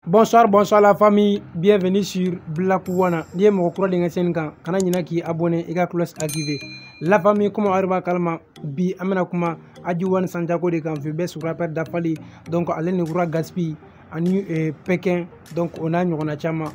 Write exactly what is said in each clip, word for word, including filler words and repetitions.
Bonsoir, bonsoir la famille, bienvenue sur Black Wana. Ni mo kura de ngasen kan kana nyina ki abonné et ka cloche activé. La famille comme arba kalma bi amena kuma ajiwan sanjako de kan be sur rappel d'afali donc alen ni kura gaspi ani e Pékin donc on a nyona chama.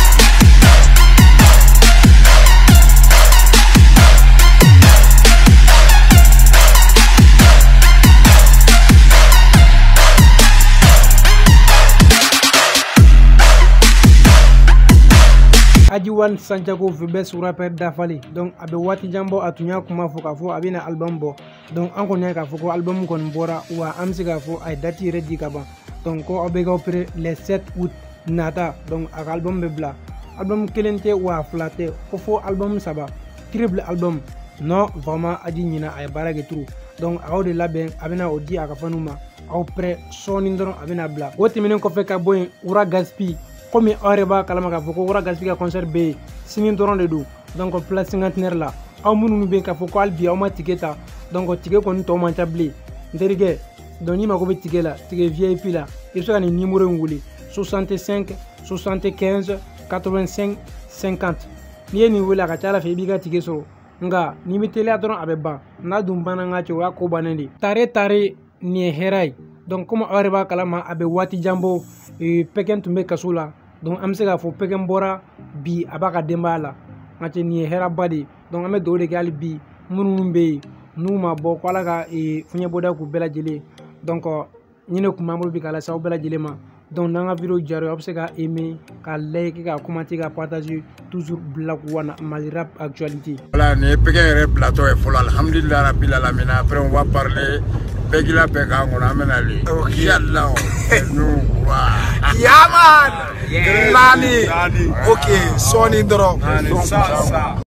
Ajiwan Santiago Vebe sur rappel d'Afali donc abe wati jambo atunya kuma foka fo abina album bo donc an konya ka foko album kon bora wa amsi ka fo ay dati redi kaba donc ko abe ga opere le sept août nata donc ak album be bla album kelente wa flatte ko fo album saba triple album non vraiment aji nyina ay barage trou donc aw de laben abina odi aka fanuma aw pre sonindron abina bla woti minen ko fe ka boy ura gaspi comme Oreba Kalamaka Foko Wura Gaspika concert B singing doron de do donc place cinquantenaire là aw munu be ka foko albi aw ma tiketa donc ticket kon to man tabli nderige doni ma ko be ticket là ticket V I P là il faut ni numéro nguli soixante-cinq soixante-quinze quatre-vingt-cinq cinquante ni ni wala ka tala fe biga ticket so nga ni mi tele doron abeba na dum bana nga ci wa ko banandi tare tare ni heray donc comme Oreba Kalama abe wati jambo e Pékin tumbe kasula donc am se ga fo Pékin bora bi abaka dembala ngati ni hera badi donc ame do de gali bi munu be numa bo kwala ga e funya boda ku bela jele donc ñine ku mamul bi kala saw bela jele ma donc nanga video jaro am se ga aimer ka like ka commenter ka partager toujours Black Wana Mali rap actualité. Voilà, ni Pékin rap plateau est full alhamdulillah rabbil alamin. Après on va parler Begila Pékin on amène ali. Yallah. Nous Yaman! Nani! Ok, Sony Ndoro.